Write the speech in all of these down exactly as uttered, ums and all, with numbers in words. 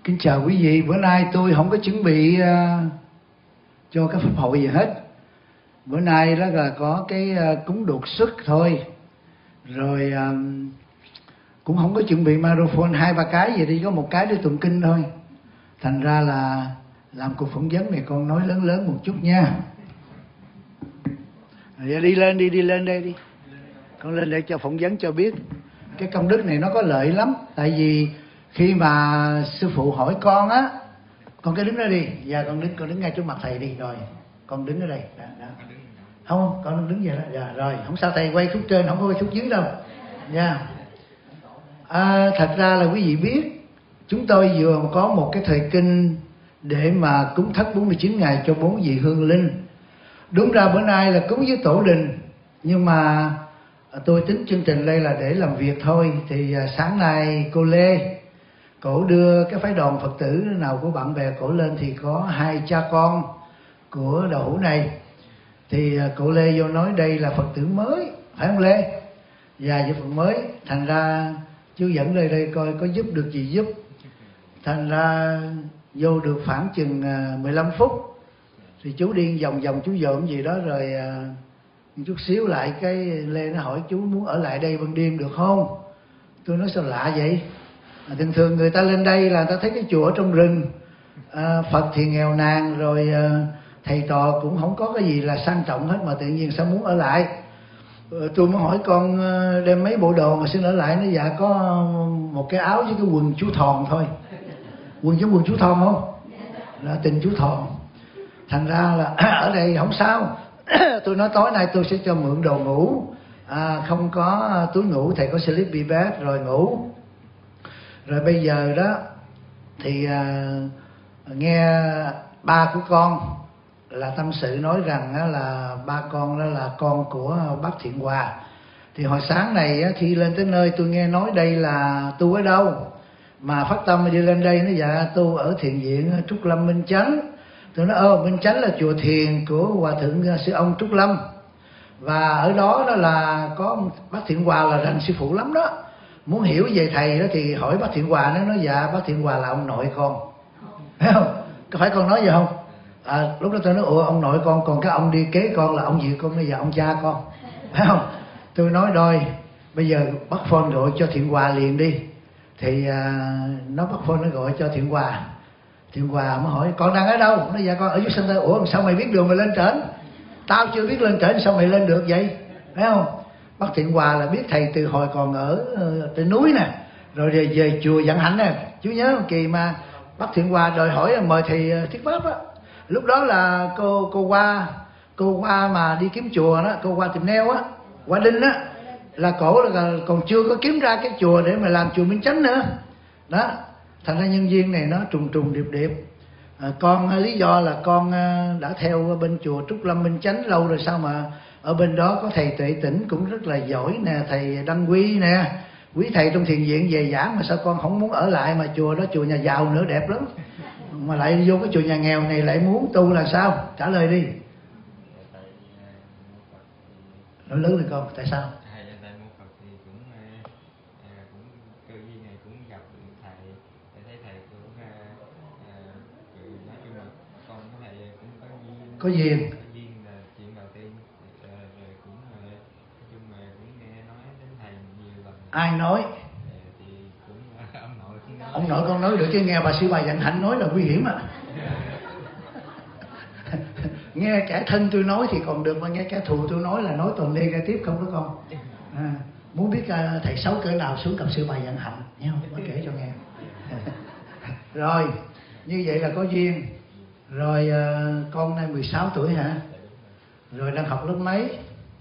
Kính chào quý vị, bữa nay tôi không có chuẩn bị uh, cho cái pháp hội gì hết. Bữa nay đó là có cái uh, cúng đột xuất thôi. Rồi uh, cũng không có chuẩn bị microphone hai ba cái gì đi, có một cái để tụng kinh thôi. Thành ra là làm cuộc phỏng vấn này con nói lớn lớn một chút nha. Rồi đi lên đi, đi lên đây đi. Con lên để cho phỏng vấn cho biết. Cái công đức này nó có lợi lắm. Tại vì khi mà sư phụ hỏi con á, con cứ đứng đó đi. Dạ con đứng, con đứng ngay trước mặt thầy đi. Rồi con đứng ở đây. Đó, đó. Không, con đứng vậy đó. Dạ, rồi không sao, thầy quay khúc trên, không có quay khúc dưới đâu. Dạ. À, thật ra là quý vị biết, chúng tôi vừa có một cái thời kinh để mà cúng thất bốn mươi chín ngày cho bốn vị hương linh. Đúng ra bữa nay là cúng với tổ đình, nhưng mà tôi tính chương trình đây là để làm việc thôi. Thì sáng nay cô Lê, cổ đưa cái phái đoàn Phật tử nào của bạn bè cổ lên, thì có hai cha con của đạo hữu này. Thì cô Lê vô nói đây là Phật tử mới, phải không Lê? Dạ, với Phật mới. Thành ra chú dẫn lên đây coi có giúp được gì giúp. Thành ra vô được khoảng chừng mười lăm phút thì chú đi vòng vòng chú dọn gì đó, rồi chút xíu lại cái Lê nó hỏi chú muốn ở lại đây ban đêm được không? Tôi nói sao lạ vậy? À, thường thường người ta lên đây là người ta thấy cái chùa ở trong rừng, à, Phật thì nghèo nàn, rồi à, thầy trò cũng không có cái gì là sang trọng hết, mà tự nhiên sao muốn ở lại? À, tôi mới hỏi con đem mấy bộ đồ mà xin ở lại. Nó dạ có một cái áo với cái quần chú Thòn thôi. Quần giống quần chú Thòn không? Là tình chú Thòn. Thành ra là ở đây không sao. Tôi nói tối nay tôi sẽ cho mượn đồ ngủ, à, không có túi ngủ, thầy có sleepy bag rồi ngủ. Rồi bây giờ đó thì à, nghe ba của con là tâm sự nói rằng á, là ba con đó là con của bác Thiện Hòa. Thì hồi sáng này á, khi lên tới nơi tôi nghe nói đây là tu ở đâu mà phát tâm đi lên đây. Nó dạ tu ở thiền viện Trúc Lâm Minh Chánh. Tôi nói ơ, Minh Chánh là chùa thiền của Hòa Thượng Sư Ông Trúc Lâm, và ở đó đó là có bác Thiện Hòa là rành sư phụ lắm đó. Muốn hiểu về thầy đó thì hỏi bác Thiện Hòa. Nó nói dạ bác Thiện Hòa là ông nội con, thấy không? Có phải con nói vậy không? À, lúc đó tôi nói ủa ông nội con, còn cái ông đi kế con là ông gì con? Nói dạ ông cha con, thấy không? Tôi nói rồi bây giờ bắt phone gọi cho Thiện Hòa liền đi. Thì à, nó bắt phone nó gọi cho Thiện Hòa. Thiện Hòa mới hỏi con đang ở đâu? Nó dạ con ở dưới sân Tây. Ủa sao mày biết đường mày lên trển? Tao chưa biết lên trển sao mày lên được vậy? Thấy không? Bác Thiện Hòa là biết thầy từ hồi còn ở trên núi nè, rồi về, về chùa Vạn Hạnh nè. Chú nhớ kỳ mà bác Thiện Hòa đòi hỏi mời thầy thuyết pháp á, lúc đó là cô cô qua cô qua mà đi kiếm chùa đó, cô qua tìm neo á, qua Đinh á, là cổ là còn chưa có kiếm ra cái chùa để mà làm chùa Minh Chánh nữa đó. Thành ra nhân viên này nó trùng trùng điệp điệp. À, con lý do là con đã theo bên chùa Trúc Lâm Minh Chánh lâu rồi, sao mà ở bên đó có thầy Tuệ Tĩnh cũng rất là giỏi nè, thầy Đăng Quy nè, quý thầy trong thiền viện về giảng, mà sao con không muốn ở lại? Mà chùa đó chùa nhà giàu nữa, đẹp lắm, mà lại vô cái chùa nhà nghèo này lại muốn tu là sao? Trả lời đi. Nói lớn lên con, tại sao? Có duyên. Ai nói? Ông nội con nói được chứ nghe bà sư bà Vạn Hạnh nói là nguy hiểm à. Nghe kẻ thân tôi nói thì còn được, mà nghe kẻ thù tôi nói là nói toàn negative không đó con. À, muốn biết uh, thầy xấu cỡ nào xuống gặp sư bà Vạn Hạnh nhé, không có kể cho nghe. Rồi như vậy là có duyên. Rồi uh, con nay mười sáu tuổi hả? Rồi đang học lớp mấy?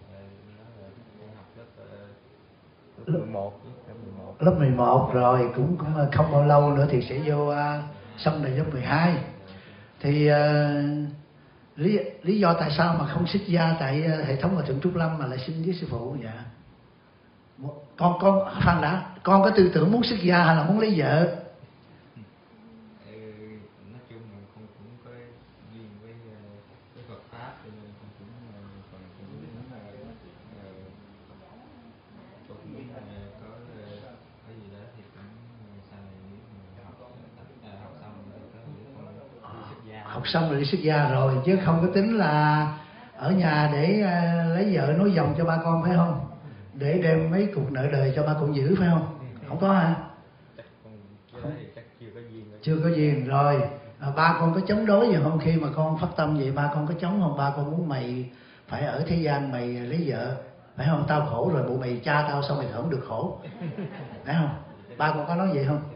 Lớp mười một. Lớp mười một rồi, cũng cũng không bao lâu nữa thì sẽ vô uh, xong rồi lớp mười hai. Thì uh, lý lý do tại sao mà không xuất gia tại uh, hệ thống Hòa Thượng Trúc Lâm mà lại xin với sư phụ? Dạ. Con con khoan đã, con có tư tưởng muốn xuất gia hay là muốn lấy vợ? học xong rồi đi xuất gia rồi, chứ không có tính là ở nhà để uh, lấy vợ nối dòng cho ba con phải không? Để đem mấy cục nợ đời cho ba con giữ phải không? Không có hả? Không. Chưa có duyên rồi. À, ba con có chống đối gì không? Khi mà con phát tâm vậy ba con có chống không? Ba con muốn mày phải ở thế gian mày lấy vợ phải không? Tao khổ rồi, bộ mày cha tao sao mày không được khổ, phải không? Ba con có nói vậy không?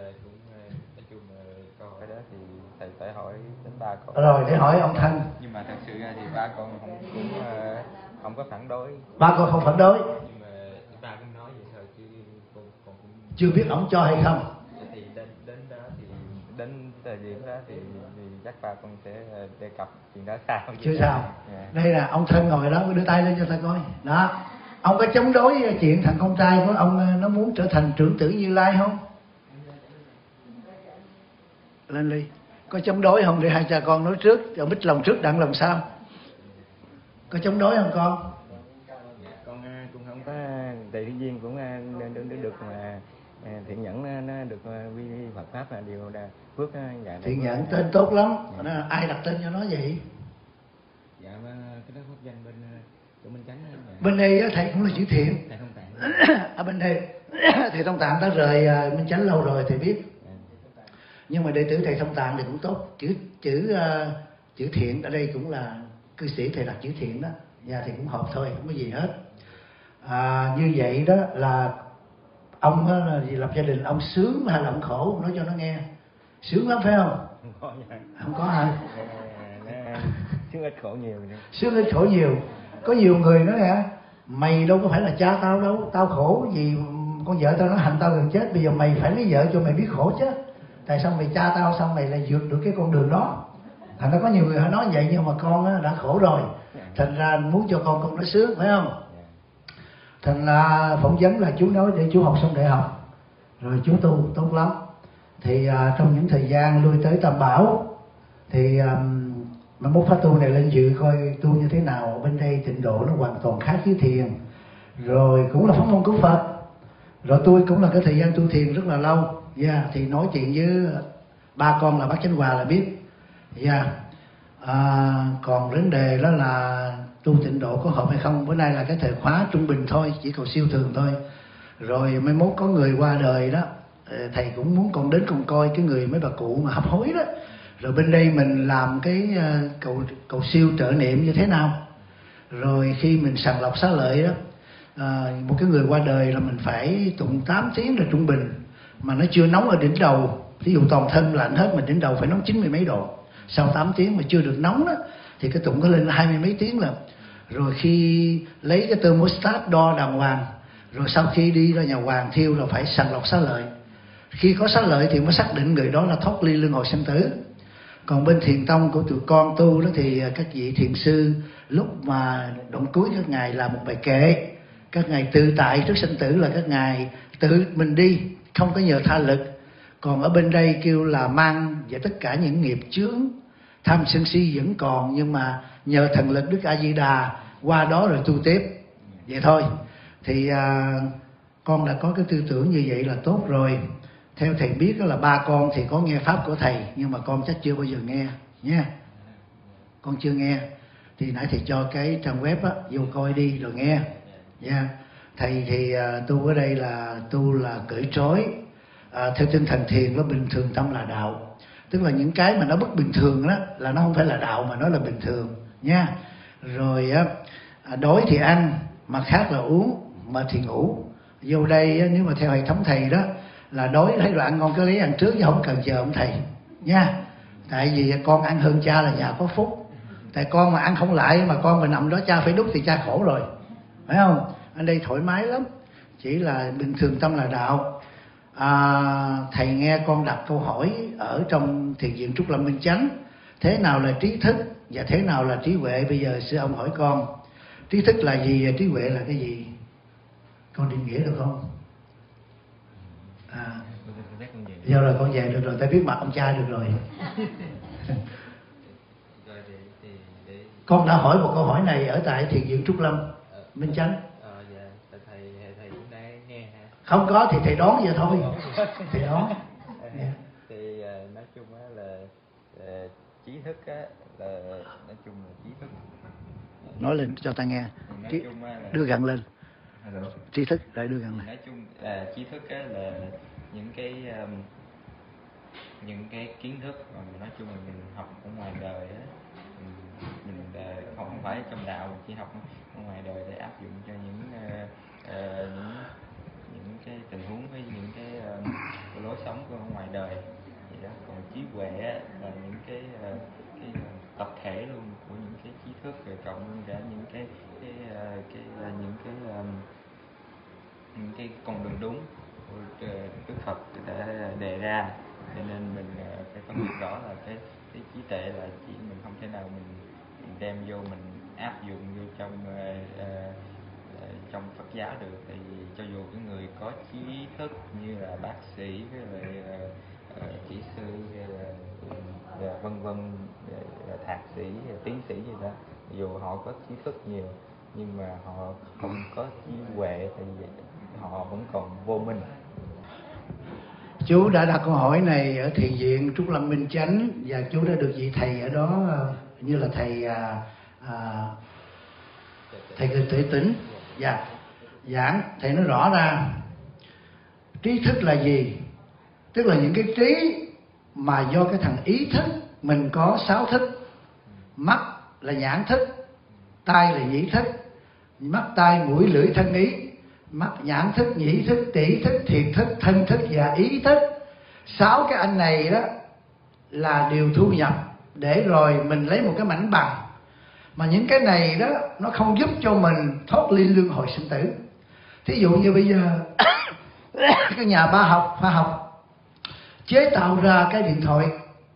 Thầy phải hỏi đến ba con. Rồi để hỏi ông Thanh. Nhưng mà thật sự ra thì ba con không cũng uh, không có phản đối. Ba con không phản đối. Nhưng mà ba cũng nói vậy thôi chứ con, con cũng chưa biết ổng cho hay không. Thì đến đến đó thì đến thời điểm đó thì, thì chắc ba con sẽ đề cập chuyện đó sao? Chưa sao. Yeah. Đây là ông Thân ngồi đó, đưa tay lên cho ta coi. Đó. Ông có chống đối chuyện thằng con trai của ông nó muốn trở thành trưởng tử Như Lai không? Lên đi. Có chống đối không để hai cha con nói trước, rồi bích lòng trước đặng lòng sau. Có chống đối không con? Con cũng không có, tùy thiên duyên cũng được, được, được mà thiện nhẫn nó được quy Phật pháp là điều là phước. Dạ, thiện nhẫn tên tốt lắm. Dạ. Ai đặt tên cho nó vậy? Dạ cái đó pháp danh bên chỗ Minh Chánh. Dạ. Bên đây thầy cũng là chữ thiện. Thầy Thông Tạng. Ở bên đây thầy Thông Tạng đã rời Minh Chánh lâu rồi thầy biết. Nhưng mà đệ tử thầy Thông Tạng thì cũng tốt. Chữ chữ uh, chữ thiện ở đây cũng là cư sĩ thầy đặt chữ thiện đó. Nhà thì cũng hợp thôi, không có gì hết. À, như vậy đó là ông đó là lập gia đình, ông sướng hay là ông khổ? Nói cho nó nghe. Sướng lắm phải không? Không có nha. Không có hả? Sướng ít khổ nhiều. Sướng ít khổ nhiều. Có nhiều người nói hả, mày đâu có phải là cha tao đâu, tao khổ gì con vợ tao nó hành tao gần chết, bây giờ mày phải lấy vợ cho mày biết khổ chứ. Tại sao mày cha tao sao mày lại vượt được cái con đường đó? Thành ra có nhiều người họ nói vậy, nhưng mà con đã khổ rồi, thành ra muốn cho con con nó sướng phải không? Thành ra phỏng vấn là chú nói để chú học xong đại học rồi chú tu tốt lắm. Thì à, trong những thời gian lui tới Tam Bảo thì um, mà mốt pháp tu này lên dự coi tu như thế nào. Bên đây tịnh độ nó hoàn toàn khác với thiền, rồi cũng là pháp môn cứu Phật, rồi tôi cũng là cái thời gian tu thiền rất là lâu. Yeah, thì nói chuyện với ba con là bác Chánh Hòa là biết. Yeah. À, còn vấn đề đó là tu tịnh độ có hợp hay không, bữa nay là cái thời khóa trung bình thôi, chỉ cầu siêu thường thôi. Rồi mai mốt có người qua đời đó, thầy cũng muốn con đến con coi cái người mấy bà cụ mà hấp hối đó. Rồi bên đây mình làm cái cầu cầu siêu trợ niệm như thế nào. Rồi khi mình sàng lọc xá lợi đó, à, một cái người qua đời là mình phải tụng tám tiếng là trung bình, mà nó chưa nóng ở đỉnh đầu. Ví dụ toàn thân lạnh hết, mình đỉnh đầu phải nóng chín mươi mấy độ. Sau tám tiếng mà chưa được nóng đó thì cái tụng có lên hai mươi mấy tiếng là. Rồi khi lấy cái thermostat đo đàng hoàng, rồi sau khi đi ra nhà hoàng thiêu là phải sàng lọc xá lợi. Khi có xá lợi thì mới xác định người đó là thoát ly luân hồi sanh tử. Còn bên thiền tông của tụi con tu đó thì các vị thiền sư lúc mà đoạn cuối các ngài làm một bài kệ, các ngài tự tại trước sanh tử là các ngài tự mình đi, không có nhờ tha lực. Còn ở bên đây kêu là mang và tất cả những nghiệp chướng tham sân si vẫn còn, nhưng mà nhờ thần lực Đức A Di Đà qua đó rồi tu tiếp. Vậy thôi. Thì à, con đã có cái tư tưởng như vậy là tốt rồi. Theo thầy biết là ba con thì có nghe pháp của thầy, nhưng mà con chắc chưa bao giờ nghe nha. Con chưa nghe. Thì nãy thầy cho cái trang web á, vô coi đi rồi nghe nha. Thầy thì à, tu ở đây là tu là cởi trói. À, theo tinh thần thiền nó bình thường tâm là đạo. Tức là những cái mà nó bất bình thường đó là nó không phải là đạo mà nó là bình thường nha. Rồi á, đói thì ăn, mà khát là uống, mệt thì ngủ. Vô đây á, nếu mà theo hệ thống thầy đó là đói thấy đồ ăn ngon cứ lấy ăn trước, chứ không cần chờ ông thầy nha. Tại vì con ăn hơn cha là nhà có phúc. Tại con mà ăn không lại mà con mà nằm đó cha phải đút thì cha khổ rồi, phải không? Ở đây thoải mái lắm, chỉ là bình thường tâm là đạo. À, thầy nghe con đặt câu hỏi ở trong thiền viện Trúc Lâm Minh Chánh, thế nào là trí thức và thế nào là trí huệ. Bây giờ sư ông hỏi con, trí thức là gì và trí huệ là cái gì? Con định nghĩa được không? À, do rồi con về được rồi, ta biết mặt ông cha được rồi. Con đã hỏi một câu hỏi này ở tại thiền viện Trúc Lâm Minh Chánh. Không có thì thầy đoán vậy thôi. Thầy đoán. Thì nói chung là trí thức á, là nói chung là trí thức. Nói lên cho ta nghe. Nói Trí... chung là... đưa gần lên. Hello. Trí thức, lại đưa gần lên. Nói chung là trí thức á, là những cái um, những cái kiến thức mà nói chung là mình học ở ngoài đời á, mình, mình uh, không phải trong đạo, mình chỉ học ở ngoài đời để áp dụng cho những uh, uh, những những cái tình huống với những cái uh, lối sống của ở ngoài đời vậy đó. Còn trí huệ á, là những cái uh, cái uh, tập thể luôn của những cái trí thức, rồi cộng luôn cả những cái cái uh, cái uh, những cái um, những cái con đường đúng của Đức Phật đã đề ra, cho nên mình phải phân biệt rõ là cái cái trí tuệ là chỉ mình không thể nào mình, mình đem vô mình áp dụng vô trong uh, uh, trong Phật giáo được, tại vì cho dù cái người có trí thức như là bác sĩ với lại uh, uh, kỹ sư hay là uh, vân vân, uh, thạc sĩ, uh, tiến sĩ gì đó, dù họ có trí thức nhiều nhưng mà họ không có trí huệ, tại vì họ vẫn còn vô minh. Chú đã đặt câu hỏi này ở thiền viện Trúc Lâm Minh Chánh, và chú đã được vị thầy ở đó như là thầy à, à, thầy Người Tuệ Tĩnh dạ, giảng. Thầy nói rõ ra trí thức là gì, tức là những cái trí mà do cái thằng ý thức. Mình có sáu thức: mắt là nhãn thức, tai là nhĩ thức, mắt tai mũi lưỡi thân ý, mắt nhãn thức, nhĩ thức, tỷ thức, thiệt thức, thân thức và ý thức. Sáu cái anh này đó là điều thu nhập để rồi mình lấy một cái mảnh bằng. Mà những cái này đó nó không giúp cho mình thoát ly luân hồi sinh tử. Thí dụ như bây giờ các nhà khoa học khoa học chế tạo ra cái điện thoại,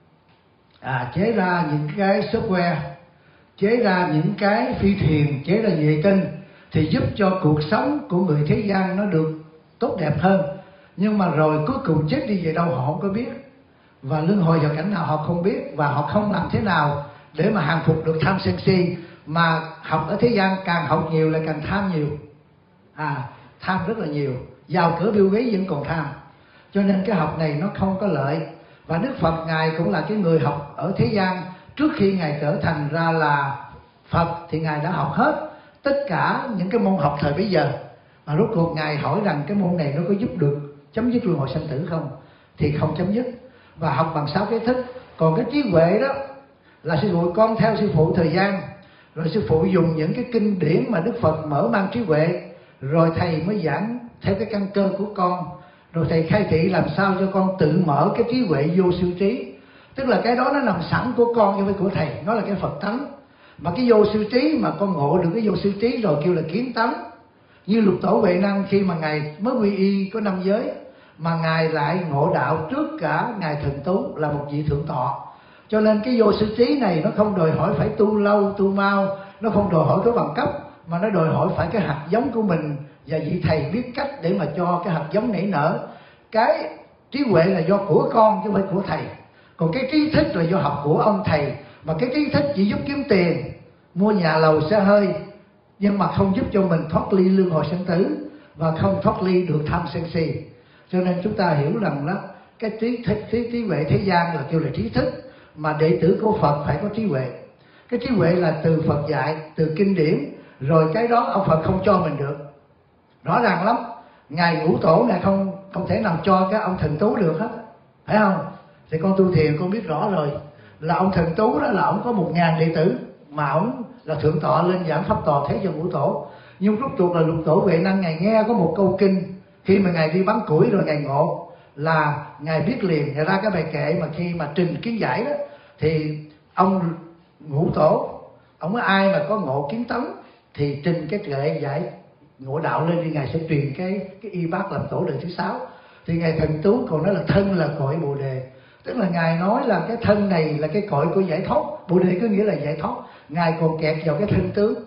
à, chế ra những cái software, chế ra những cái phi thuyền, chế ra vệ tinh, thì giúp cho cuộc sống của người thế gian nó được tốt đẹp hơn. Nhưng mà rồi cuối cùng chết đi về đâu họ không có biết, và luân hồi vào cảnh nào họ không biết, và họ không làm thế nào để mà hàng phục được tham sân si. Mà học ở thế gian càng học nhiều lại càng tham nhiều, à tham rất là nhiều, giàu cỡ Bill Gates vẫn còn tham. Cho nên cái học này nó không có lợi. Và Đức Phật Ngài cũng là cái người học ở thế gian. Trước khi Ngài trở thành ra là Phật thì Ngài đã học hết tất cả những cái môn học thời bấy giờ. Mà rốt cuộc Ngài hỏi rằng cái môn này nó có giúp được chấm dứt luân hồi sanh tử không? Thì không chấm dứt. Và học bằng sáu cái thức. Còn cái trí huệ đó là sư phụ con theo sư phụ thời gian, rồi sư phụ dùng những cái kinh điển mà Đức Phật mở mang trí huệ, rồi thầy mới giảng theo cái căn cơ của con. Rồi thầy khai thị làm sao cho con tự mở cái trí huệ vô siêu trí. Tức là cái đó nó nằm sẵn của con chứ không phải của thầy, nó là cái Phật tánh. Mà cái vô siêu trí mà con ngộ được cái vô siêu trí rồi kêu là kiến tánh. Như Lục Tổ Huệ Năng khi mà Ngài mới quy y có năm giới, mà Ngài lại ngộ đạo trước cả Ngài Thần Tú là một vị thượng tọa. Cho nên cái vô siêu trí này nó không đòi hỏi phải tu lâu, tu mau, nó không đòi hỏi cái bằng cấp, mà nó đòi hỏi phải cái hạt giống của mình, và vị thầy biết cách để mà cho cái hạt giống nảy nở. Cái trí huệ là do của con chứ không phải của thầy. Còn cái trí thức là do học của ông thầy. Mà cái trí thức chỉ giúp kiếm tiền, mua nhà lầu xe hơi, nhưng mà không giúp cho mình thoát ly luân hồi sinh tử, và không thoát ly được tham sân si. Cho nên chúng ta hiểu rằng đó, cái trí thức, trí, trí huệ thế gian là kêu là trí thức, mà đệ tử của Phật phải có trí huệ. Cái trí huệ là từ Phật dạy, từ kinh điển, rồi cái đó ông Phật không cho mình được. Rõ ràng lắm, Ngài Ngũ Tổ này không không thể nào cho cái ông Thần Tú được hết, phải không? Thì con tu thiền con biết rõ rồi, là ông Thần Tú đó là ông có một ngàn đệ tử, mà ông là thượng tọa lên giảng pháp tòa thế cho Ngũ Tổ. Nhưng rốt cuộc là Lục Tổ Huệ Năng Ngài nghe có một câu kinh, khi mà Ngài đi bắn củi rồi Ngài ngộ, là Ngài biết liền, Ngài ra cái bài kệ mà khi mà trình kiến giải đó, thì ông Ngũ Tổ, ông có ai mà có ngộ kiến tánh thì trình cái kệ giải ngộ đạo lên, thì Ngài sẽ truyền cái cái y bát làm tổ đời thứ sáu. Thì Ngài Thần Tú còn nói là thân là cội Bồ Đề, tức là Ngài nói là cái thân này là cái cội của giải thoát. Bồ Đề có nghĩa là giải thoát. Ngài còn kẹt vào cái thân tướng.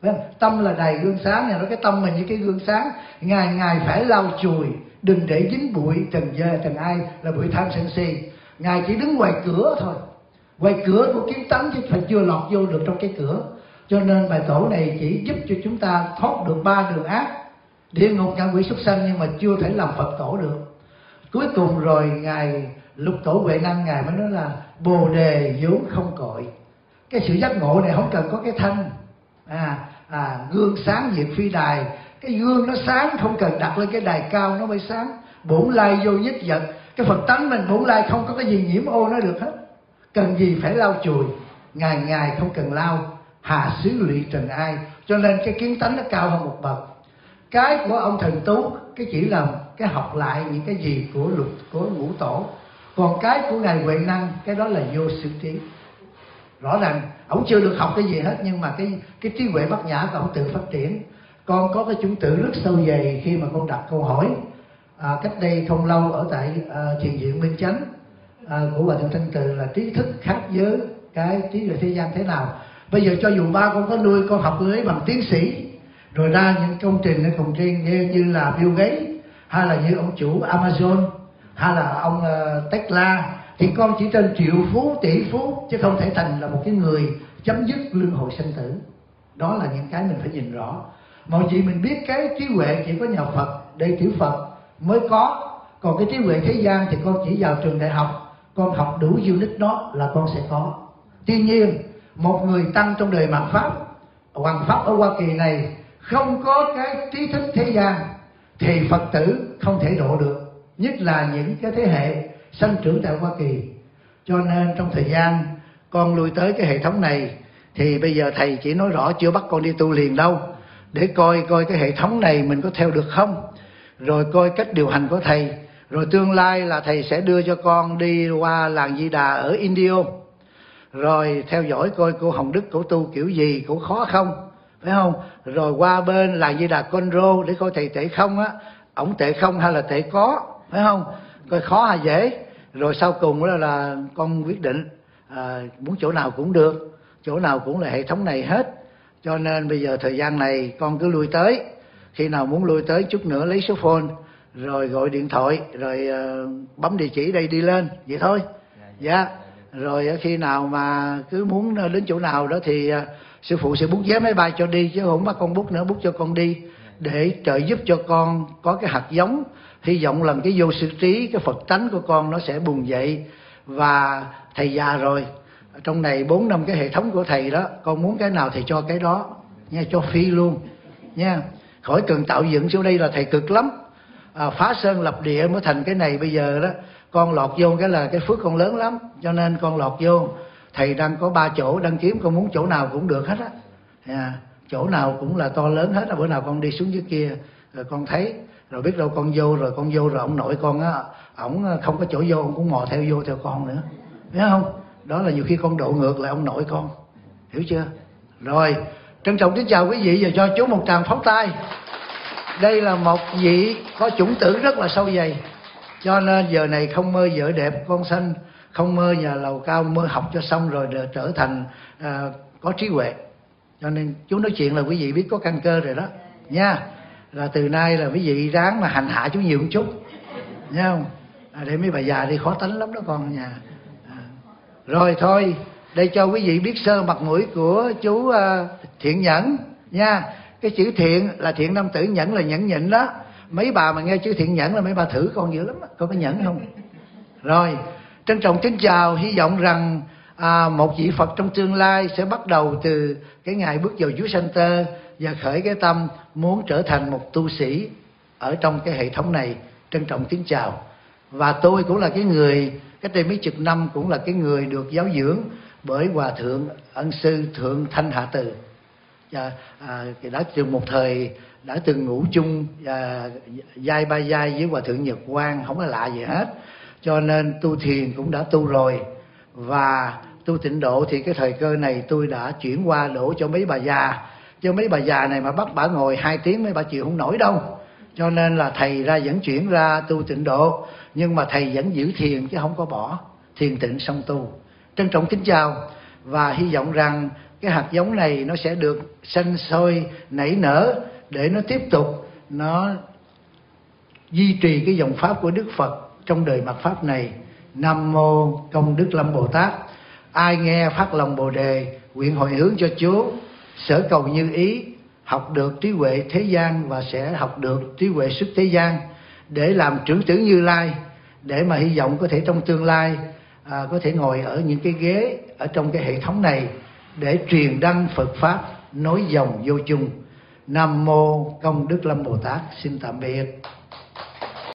Tâm là đầy gương sáng, Ngài nói cái tâm mình như cái gương sáng, Ngài Ngài phải lau chùi, đừng để dính bụi trần dơ trần ai, là bụi tham sân si. Ngài chỉ đứng ngoài cửa thôi, ngoài cửa của kiến tánh, chứ phải chưa lọt vô được trong cái cửa. Cho nên bài tổ này chỉ giúp cho chúng ta thoát được ba đường ác, địa ngục, ngạ quỷ, súc sanh, nhưng mà chưa thể làm Phật tổ được. Cuối cùng rồi Ngài Lục Tổ Huệ Năng Ngài mới nói là bồ đề vốn không cội. Cái sự giác ngộ này không cần có cái thanh à, à, gương sáng diệt phi đài. Cái gương nó sáng, không cần đặt lên cái đài cao nó mới sáng. Bổn lai vô nhất vật. Cái Phật tánh mình bổn lai không có cái gì nhiễm ô nó được hết. Cần gì phải lau chùi, ngày ngày không cần lau, hà xứ lụy trần ai. Cho nên cái kiến tánh nó cao hơn một bậc. Cái của ông Thần Tú cái chỉ là cái học lại những cái gì của luật của ngũ tổ. Còn cái của ngài Huệ Năng, cái đó là vô sự trí. Rõ ràng ông chưa được học cái gì hết, nhưng mà cái cái trí huệ bát nhã của ông tự phát triển. Con có cái chủng tử rất sâu dày khi mà con đặt câu hỏi à, cách đây không lâu ở tại à, thiền viện Minh Chánh à, của Hòa Thượng Thanh Từ là trí thức khác với cái trí huệ thế gian thế nào. Bây giờ cho dù ba con có nuôi con học lấy bằng tiến sĩ, rồi ra những công trình ở công trình như, như là Bill Gates, hay là như ông chủ Amazon, hay là ông uh, Tesla, thì con chỉ trên triệu phú, tỷ phú, chứ không thể thành là một cái người chấm dứt luân hồi sanh tử. Đó là những cái mình phải nhìn rõ. Mọi gì mình biết cái trí huệ chỉ có nhà Phật, đây tiểu Phật mới có. Còn cái trí huệ thế gian thì con chỉ vào trường đại học, con học đủ unit đó là con sẽ có. Tuy nhiên, một người tăng trong đời mạt Pháp, Hoàng Pháp ở Hoa Kỳ này không có cái trí thức thế gian thì Phật tử không thể độ được, nhất là những cái thế hệ sanh trưởng tại Hoa Kỳ. Cho nên trong thời gian con lui tới cái hệ thống này thì bây giờ thầy chỉ nói rõ, chưa bắt con đi tu liền đâu, để coi coi cái hệ thống này mình có theo được không, rồi coi cách điều hành của thầy, rồi tương lai là thầy sẽ đưa cho con đi qua làng Di Đà ở India, rồi theo dõi coi cô Hồng Đức cổ tu kiểu gì, cổ khó không, phải không? Rồi qua bên làng Di Đà Conro để coi thầy tệ không á, ổng tệ không hay là tệ có, phải không? Coi khó hay dễ. Rồi sau cùng đó là con quyết định à, muốn chỗ nào cũng được, chỗ nào cũng là hệ thống này hết. Cho nên bây giờ thời gian này con cứ lui tới, khi nào muốn lui tới chút nữa lấy số phone, rồi gọi điện thoại, rồi uh, bấm địa chỉ đây đi lên, vậy thôi. Dạ. Rồi khi nào mà cứ muốn đến chỗ nào đó thì uh, sư phụ sẽ bút vé máy bay cho đi, chứ không bắt con bút nữa, bút cho con đi để trợ giúp cho con có cái hạt giống. Hy vọng lần cái vô sự trí, cái Phật tánh của con nó sẽ bùng dậy. Và thầy già rồi, trong này bốn năm cái hệ thống của thầy đó, con muốn cái nào thầy cho cái đó nha, cho phi luôn nha, khỏi cần tạo dựng. Xuống đây là thầy cực lắm, à, phá sơn lập địa mới thành cái này. Bây giờ đó con lọt vô cái là cái phước con lớn lắm, cho nên con lọt vô. Thầy đang có ba chỗ đăng kiếm, con muốn chỗ nào cũng được hết á, à, chỗ nào cũng là to lớn hết á. Bữa nào con đi xuống dưới kia rồi con thấy, rồi biết đâu con vô rồi con vô rồi ông nội con á, ổng không có chỗ vô, ông cũng mò theo vô theo con nữa, biết không? Đó là nhiều khi con độ ngược lại ông nội con, hiểu chưa? Rồi, trân trọng kính chào quý vị, và cho chú một tràng pháo tay. Đây là một vị có chủng tử rất là sâu dày, cho nên giờ này không mơ vợ đẹp con xanh, không mơ nhà lầu cao, mơ học cho xong rồi để trở thành à, có trí huệ. Cho nên chú nói chuyện là quý vị biết có căn cơ rồi đó nha. Là từ nay là quý vị ráng mà hành hạ chú nhiều một chút, nghe không? À, để mấy bà già đi khó tánh lắm đó con nhà. À. Rồi thôi, đây cho quý vị biết sơ mặt mũi của chú uh, Thiện Nhẫn nha. Cái chữ thiện là thiện nam tử, nhẫn là nhẫn nhịn đó. Mấy bà mà nghe chữ Thiện Nhẫn là mấy bà thử con dữ lắm, con có nhẫn không? Rồi, trân trọng kính chào, hy vọng rằng à, một vị Phật trong tương lai sẽ bắt đầu từ cái ngày bước vào Chúa Center và khởi cái tâm muốn trở thành một tu sĩ ở trong cái hệ thống này. Trân trọng kính chào. Và tôi cũng là cái người, cách đây mấy chục năm cũng là cái người được giáo dưỡng bởi Hòa Thượng Ân Sư Thượng Thanh Hạ Từ. Và, à, đã từng một thời đã từng ngủ chung và vai ba vai với Hòa Thượng Nhật Quang, không có lạ gì hết. Cho nên tu thiền cũng đã tu rồi, và tu tịnh độ thì cái thời cơ này tôi đã chuyển qua đổ cho mấy bà già. Chứ mấy bà già này mà bắt bà ngồi hai tiếng mấy bà chịu không nổi đâu. Cho nên là thầy ra vẫn chuyển ra tu tịnh độ, nhưng mà thầy vẫn giữ thiền chứ không có bỏ, thiền tịnh song tu. Trân trọng kính chào, và hy vọng rằng cái hạt giống này nó sẽ được sanh sôi nảy nở để nó tiếp tục nó duy trì cái dòng pháp của Đức Phật trong đời mạt Pháp này. Nam mô Công Đức Lâm Bồ Tát. Ai nghe phát lòng Bồ Đề, nguyện hồi hướng cho Chúa, sở cầu như ý, học được trí huệ thế gian và sẽ học được trí huệ xuất thế gian, để làm trưởng tử Như Lai, để mà hy vọng có thể trong tương lai à, có thể ngồi ở những cái ghế ở trong cái hệ thống này để truyền đăng Phật pháp, nối dòng vô chung. Nam mô Công Đức Lâm Bồ Tát. Xin tạm biệt.